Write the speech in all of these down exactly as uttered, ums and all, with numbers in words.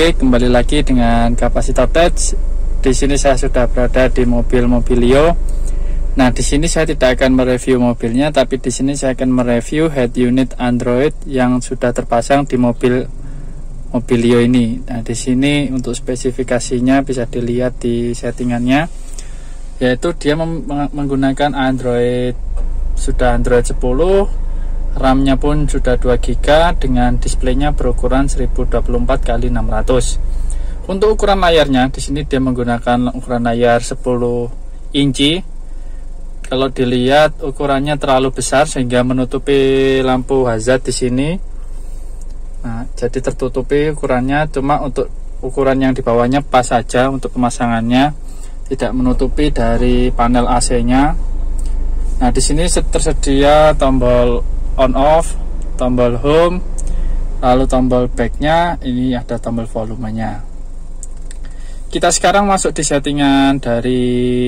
Oke, kembali lagi dengan Kapasitor Tech. Di sini saya sudah berada di mobil Mobilio. Nah, di sini saya tidak akan mereview mobilnya, tapi di sini saya akan mereview head unit Android yang sudah terpasang di mobil Mobilio ini. Nah, di sini untuk spesifikasinya bisa dilihat di settingannya, yaitu dia menggunakan Android, sudah Android sepuluh. RAM-nya pun sudah dua giga dengan displaynya berukuran seribu dua puluh empat kali enam ratus. Untuk ukuran layarnya di sini dia menggunakan ukuran layar sepuluh inci. Kalau dilihat ukurannya terlalu besar sehingga menutupi lampu hazard di sini. Nah, jadi tertutupi ukurannya, cuma untuk ukuran yang di bawahnya pas saja untuk pemasangannya, tidak menutupi dari panel A C-nya. Nah, di sini tersedia tombol on off, tombol home, lalu tombol backnya, ini ada tombol volumenya. Kita sekarang masuk di settingan dari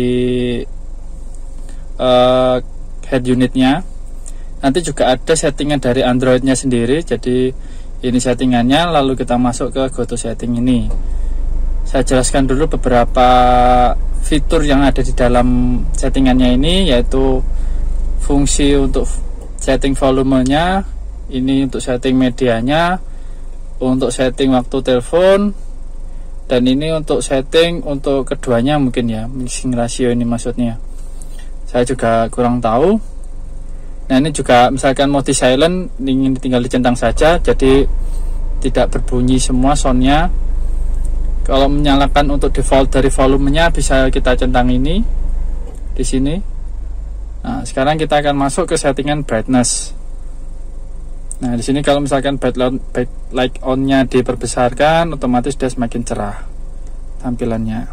uh, head unitnya. Nanti juga ada settingan dari Androidnya sendiri. Jadi ini settingannya, lalu kita masuk ke go to setting ini. Saya jelaskan dulu beberapa fitur yang ada di dalam settingannya ini, yaitu fungsi untuk setting volumenya, ini untuk setting medianya, untuk setting waktu telepon, dan ini untuk setting untuk keduanya mungkin ya, mixing ratio ini maksudnya. Saya juga kurang tahu. Nah, ini juga misalkan mode silent, ingin tinggal dicentang saja, jadi tidak berbunyi semua soundnya. Kalau menyalakan untuk default dari volumenya bisa kita centang ini di sini. Nah, sekarang kita akan masuk ke settingan brightness. Nah, di sini kalau misalkan backlight on-nya diperbesarkan, otomatis dia semakin cerah tampilannya.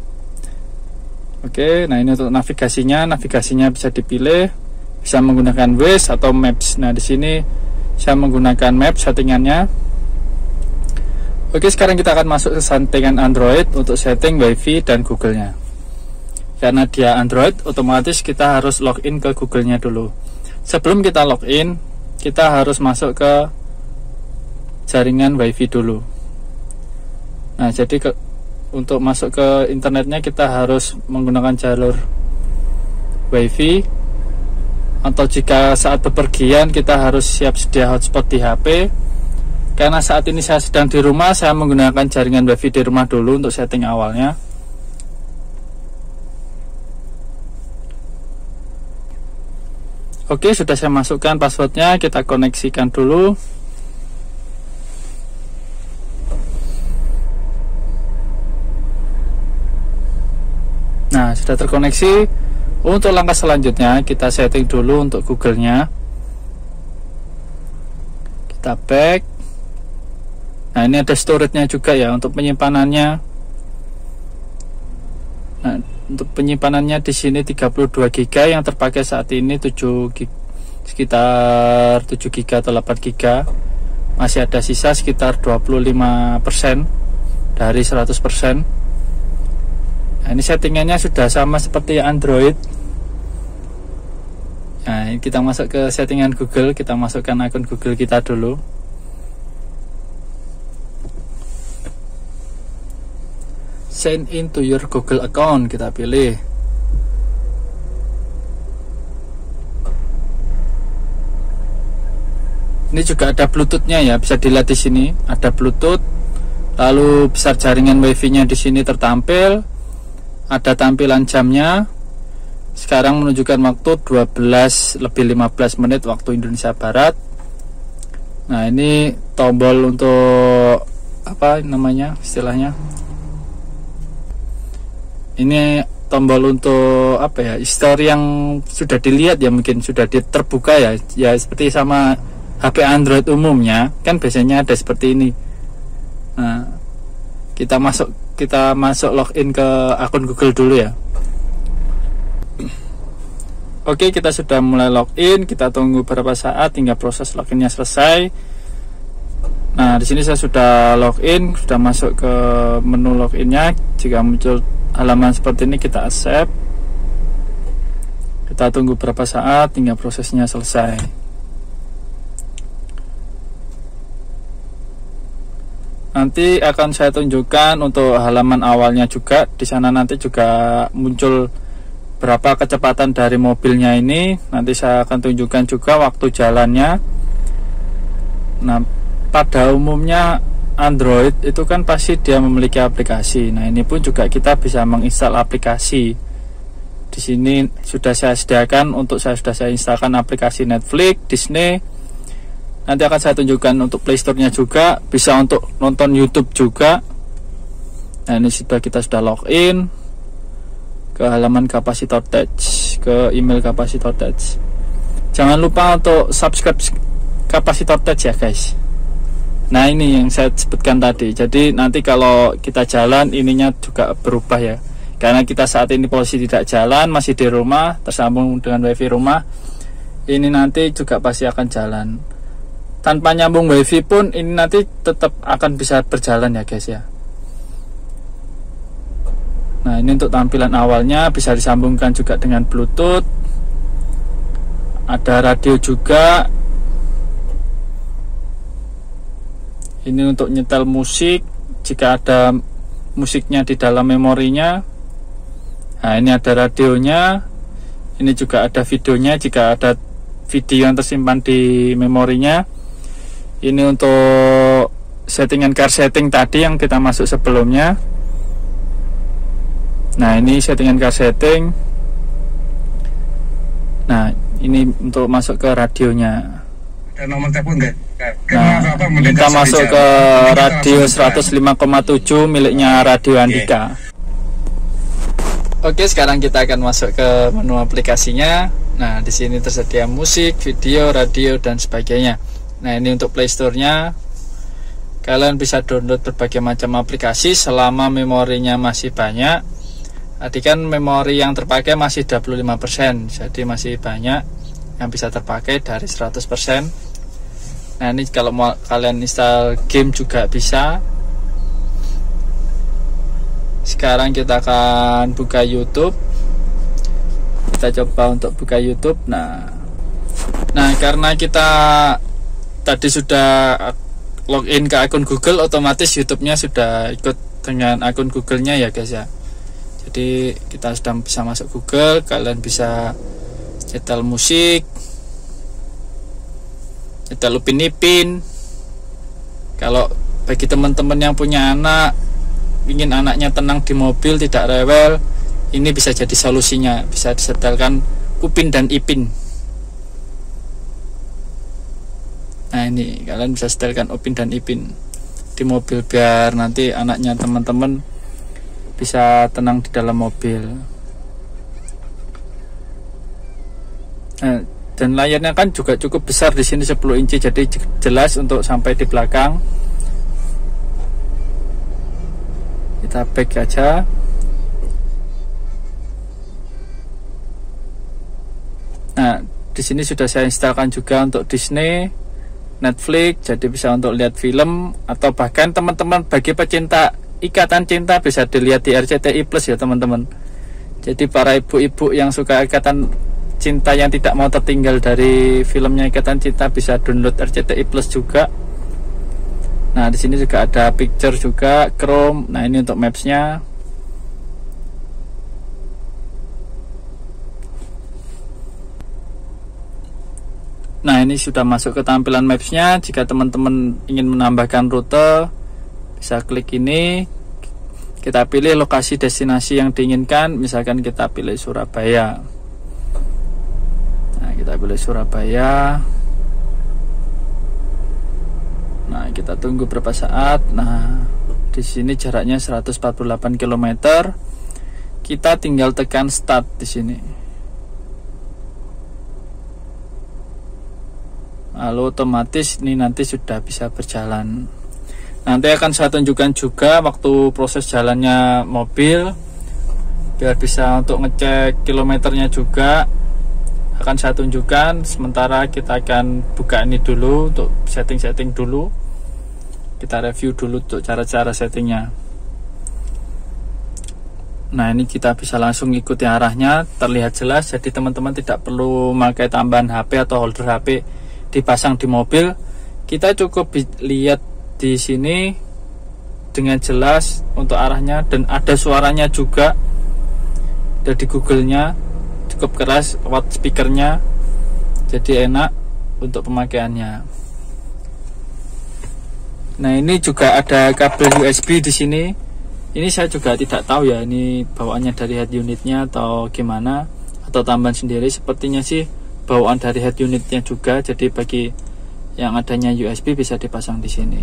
Oke, nah ini untuk navigasinya. Navigasinya bisa dipilih, bisa menggunakan Waze atau Maps. Nah, di sini saya menggunakan Maps settingannya. Oke, sekarang kita akan masuk ke settingan Android untuk setting WiFi dan Google-nya. Karena dia Android, otomatis kita harus login ke Google-nya dulu. Sebelum kita login, kita harus masuk ke jaringan WiFi dulu. Nah, jadi ke, untuk masuk ke internetnya kita harus menggunakan jalur WiFi. Atau jika saat bepergian kita harus siap sedia hotspot di H P. Karena saat ini saya sedang di rumah, saya menggunakan jaringan WiFi di rumah dulu untuk setting awalnya. Oke, sudah saya masukkan passwordnya, kita koneksikan dulu. Nah, sudah terkoneksi. Untuk langkah selanjutnya, kita setting dulu untuk Google-nya. Kita back. Nah, ini ada storage-nya juga ya untuk penyimpanannya. Nah, untuk penyimpanannya di sini tiga puluh dua giga, yang terpakai saat ini tujuh giga, sekitar tujuh giga atau delapan giga. Masih ada sisa sekitar dua puluh lima persen dari seratus persen. Nah, ini settingannya sudah sama seperti Android. Nah, ini kita masuk ke settingan Google, kita masukkan akun Google kita dulu. Sign in to your Google account, kita pilih. Ini juga ada Bluetooth-nya ya, bisa dilihat di sini ada Bluetooth. Lalu besar jaringan WiFi-nya di sini tertampil. Ada tampilan jamnya. Sekarang menunjukkan waktu dua belas lebih lima belas menit waktu Indonesia Barat. Nah, ini tombol untuk apa namanya istilahnya? Ini tombol untuk apa ya, history yang sudah dilihat ya, mungkin sudah terbuka ya, ya seperti sama H P Android umumnya kan biasanya ada seperti ini. Nah, kita masuk kita masuk login ke akun Google dulu ya. Oke, kita sudah mulai login, kita tunggu beberapa saat hingga proses loginnya selesai. Nah, di sini saya sudah login, sudah masuk ke menu loginnya. Jika muncul halaman seperti ini, kita accept. Kita tunggu beberapa saat hingga prosesnya selesai. nanti akan saya tunjukkan untuk halaman awalnya juga. Di sana nanti juga muncul berapa kecepatan dari mobilnya ini. Nanti saya akan tunjukkan juga waktu jalannya. Nah, pada umumnya Android itu kan pasti dia memiliki aplikasi. Nah, ini pun juga kita bisa menginstal aplikasi. Di sini sudah saya sediakan, untuk saya sudah saya instalkan aplikasi Netflix, Disney. Nanti akan saya tunjukkan untuk Play Store-nya juga, bisa untuk nonton YouTube juga. Nah, ini sudah kita sudah login ke halaman Kapasitor Touch, ke email Kapasitor Touch. Jangan lupa untuk subscribe Kapasitor Touch ya guys. Nah, ini yang saya sebutkan tadi. Jadi nanti kalau kita jalan ininya juga berubah ya. Karena kita saat ini posisi tidak jalan, masih di rumah, tersambung dengan wifi rumah. Ini nanti juga pasti akan jalan. Tanpa nyambung wifi pun ini nanti tetap akan bisa berjalan ya guys ya. Nah, ini untuk tampilan awalnya, bisa disambungkan juga dengan Bluetooth. Ada radio juga. Ini untuk nyetel musik jika ada musiknya di dalam memorinya. Nah, ini ada radionya. Ini juga ada videonya jika ada video yang tersimpan di memorinya. Ini untuk settingan car setting tadi yang kita masuk sebelumnya. Nah, ini settingan car setting. Nah, ini untuk masuk ke radionya. Ada nomor telepon enggak? Nah, kita masuk ke radio seratus lima koma tujuh miliknya Radio Andika. Oke, sekarang kita akan masuk ke menu aplikasinya. Nah, di sini tersedia musik, video, radio dan sebagainya. Nah, ini untuk Play Store-nya. Kalian bisa download berbagai macam aplikasi selama memorinya masih banyak. Tadi kan memori yang terpakai masih dua puluh lima persen, jadi masih banyak yang bisa terpakai dari seratus persen. Nah, ini kalau mau kalian install game juga bisa. Sekarang kita akan buka YouTube. Kita coba untuk buka YouTube. Nah, nah karena kita tadi sudah login ke akun Google, otomatis YouTube-nya sudah ikut dengan akun Google-nya ya guys ya. Jadi kita sudah bisa masuk Google. Kalian bisa nyetel musik, nyetel Upin Ipin. Kalau bagi teman-teman yang punya anak, ingin anaknya tenang di mobil, tidak rewel, ini bisa jadi solusinya. Bisa disetelkan Upin dan Ipin. Nah, ini kalian bisa setelkan Upin dan Ipin di mobil biar nanti anaknya teman-teman bisa tenang di dalam mobil. Nah, dan layarnya kan juga cukup besar di sini, sepuluh inci, jadi jelas untuk sampai di belakang. Kita back aja. Nah, di sini sudah saya instalkan juga untuk Disney, Netflix, jadi bisa untuk lihat film, atau bahkan teman-teman bagi pecinta Ikatan Cinta bisa dilihat di R C T I Plus ya teman-teman. Jadi para ibu-ibu yang suka Ikatan Cinta yang tidak mau tertinggal dari filmnya Ikatan Cinta bisa download R C T I Plus juga. Nah, di sini juga ada picture juga, Chrome. Nah, ini untuk maps-nya. Nah, ini sudah masuk ke tampilan maps-nya. Jika teman-teman ingin menambahkan rute, bisa klik ini. Kita pilih lokasi destinasi yang diinginkan. Misalkan kita pilih Surabaya. Nah, kita pilih Surabaya. Nah, kita tunggu berapa saat. Nah, di sini jaraknya seratus empat puluh delapan kilometer. Kita tinggal tekan start di sini. Lalu otomatis ini nanti sudah bisa berjalan. Nanti akan saya tunjukkan juga waktu proses jalannya mobil, biar bisa untuk ngecek kilometernya juga akan saya tunjukkan. Sementara kita akan buka ini dulu untuk setting-setting dulu. Kita review dulu untuk cara-cara settingnya. Nah, ini kita bisa langsung ikuti arahnya, terlihat jelas. Jadi teman-teman tidak perlu memakai tambahan H P atau holder H P dipasang di mobil. Kita cukup lihat di sini dengan jelas untuk arahnya, dan ada suaranya juga dari Google-nya, cukup keras watt speakernya, jadi enak untuk pemakaiannya. Nah, ini juga ada kabel U S B di sini. Ini saya juga tidak tahu ya, ini bawaannya dari head unitnya atau gimana, atau tambahan sendiri. Sepertinya sih bawaan dari head unitnya juga, jadi bagi yang adanya U S B bisa dipasang di sini.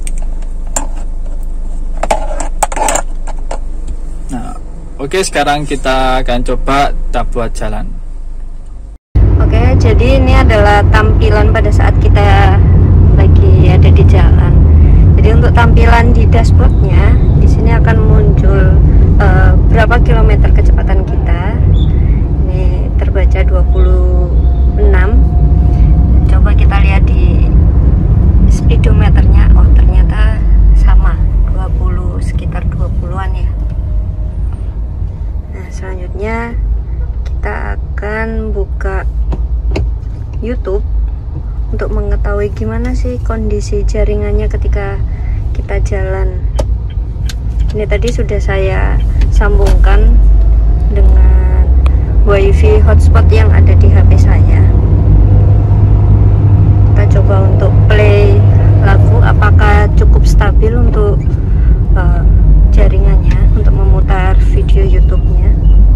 Nah, oke, sekarang kita akan coba kita buat jalan. Oke, jadi ini adalah tampilan pada saat kita lagi ada di jalan. Jadi untuk tampilan di dashboardnya, di sini akan muncul uh, berapa kilometer kecepatan kita. Ini terbaca dua puluh enam. Coba kita lihat di speedometernya. Oh, ternyata sama, dua puluh, sekitar dua puluhan ya. Nah, selanjutnya kita akan buka YouTube untuk mengetahui gimana sih kondisi jaringannya ketika kita jalan. Ini tadi sudah saya sambungkan dengan wifi hotspot yang ada di H P saya. Kita coba untuk play lagu, apakah cukup stabil untuk uh, jaringannya untuk memutar video YouTube-nya.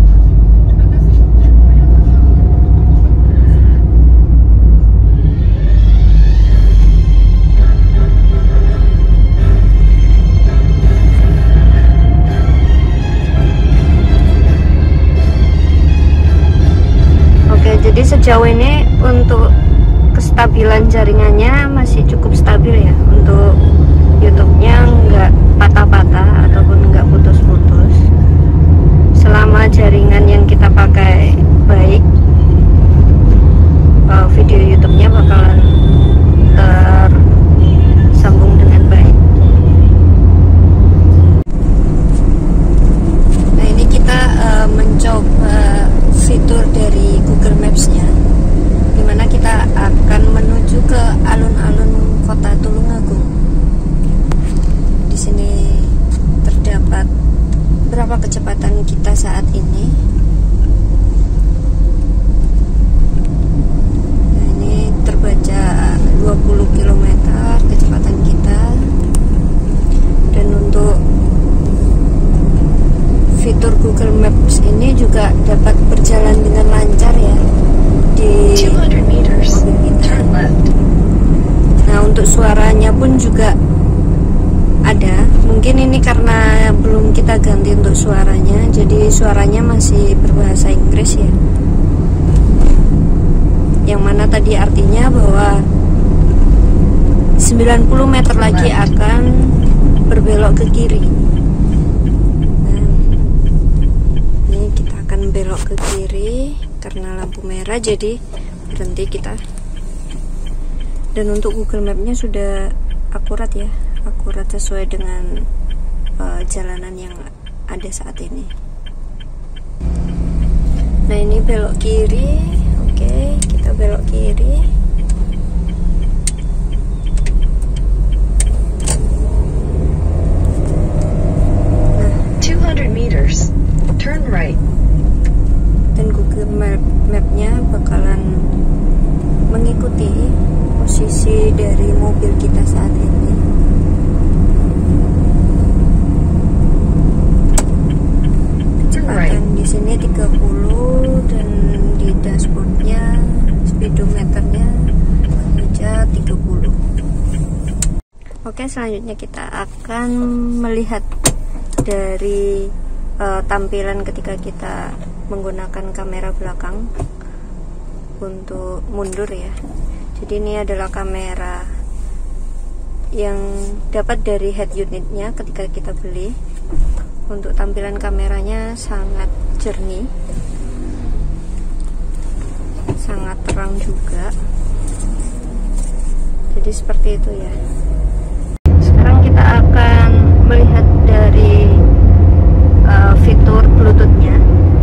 Jadi sejauh ini untuk kestabilan jaringannya masih cukup stabil ya. Untuk YouTube-nya nggak patah-patah ataupun nggak putus-putus. Selama jaringan yang kita pakai baik, video YouTube-nya bakalan tersambung dengan baik. Nah, ini kita uh, mencoba fitur dari Google Maps-nya, dimana kita akan menuju ke alun-alun kota Tulungagung. Di sini terdapat berapa kecepatan kita saat ini. Nah, ini terbaca dua puluh kilometer kecepatan kita. Dan untuk fitur Google Maps ini juga dapat berjalan dengan lancar ya di mobil kita. Nah, untuk suaranya pun juga ada. Mungkin ini karena belum kita ganti untuk suaranya, jadi suaranya masih berbahasa Inggris ya. Yang mana tadi artinya bahwa sembilan puluh meter lagi akan berbelok ke kiri. Belok ke kiri karena lampu merah, jadi berhenti kita. Dan untuk Google Map-nya sudah akurat ya, akurat sesuai dengan uh, jalanan yang ada saat ini. Nah, ini belok kiri. Oke, kita belok kiri. Nah, two hundred meters, turn right. Dan Google Map Map-nya bakalan mengikuti posisi dari mobil kita saat ini. Kecepatan di sini tiga puluh dan di dashboardnya speedometernya saja tiga puluh. Oke, selanjutnya kita akan melihat dari uh, tampilan ketika kita menggunakan kamera belakang untuk mundur ya. Jadi ini adalah kamera yang dapat dari head unitnya ketika kita beli. Untuk tampilan kameranya sangat jernih, sangat terang juga. Jadi seperti itu ya. Sekarang kita akan melihat dari uh, fitur Bluetooth-nya.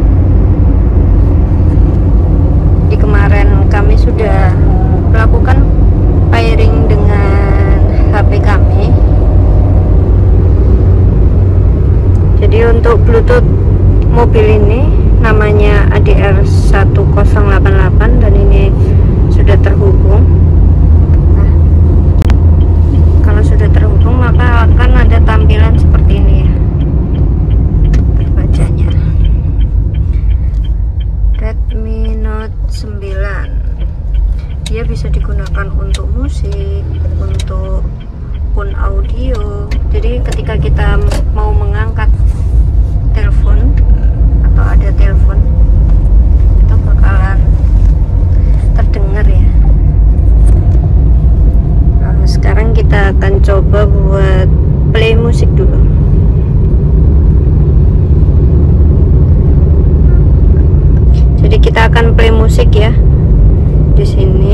Di kemarin kami sudah melakukan pairing dengan H P kami. mobil ini namanya A D R satu nol delapan delapan dan ini sudah terhubung. Nah, kalau sudah terhubung maka akan ada tampilan seperti ini ya, terbacanya Redmi Note sembilan. Dia bisa digunakan untuk musik, untuk pun audio. Jadi ketika kita mau mengangkat telepon atau ada telepon itu bakalan terdengar ya. Nah, sekarang kita akan coba buat play musik dulu. Jadi kita akan play musik ya di sini.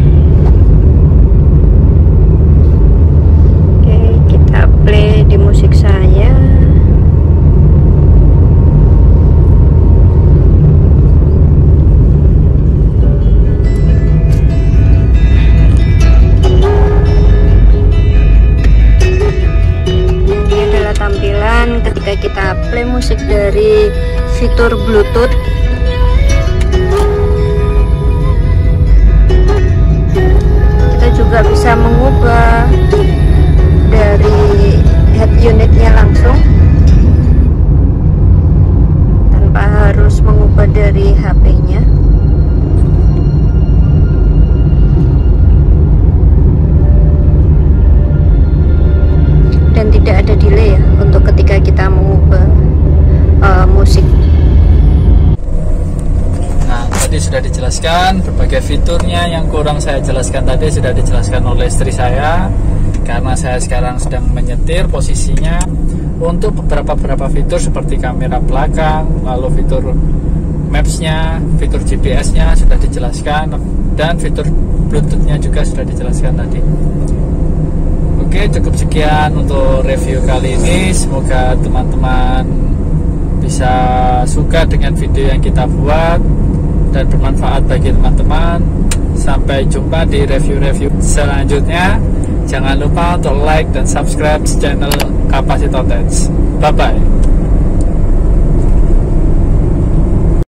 Play di musik saya. Ini adalah tampilan ketika kita play musik dari fitur Bluetooth. Kita juga bisa mengubah dari head unitnya langsung tanpa harus mengubah dari H P-nya. Dan tidak ada delay ya untuk ketika kita mengubah uh, musik. Nah, tadi sudah dijelaskan berbagai fiturnya. Yang kurang saya jelaskan tadi sudah dijelaskan oleh istri saya, karena saya sekarang sedang menyetir posisinya. Untuk beberapa-beberapa fitur seperti kamera belakang, lalu fitur maps-nya, fitur G P S-nya sudah dijelaskan, dan fitur Bluetooth-nya juga sudah dijelaskan tadi. Oke, cukup sekian untuk review kali ini. Semoga teman-teman bisa suka dengan video yang kita buat dan bermanfaat bagi teman-teman. Sampai jumpa di review-review selanjutnya. Jangan lupa untuk like dan subscribe channel Kapasitor Tech. Bye bye.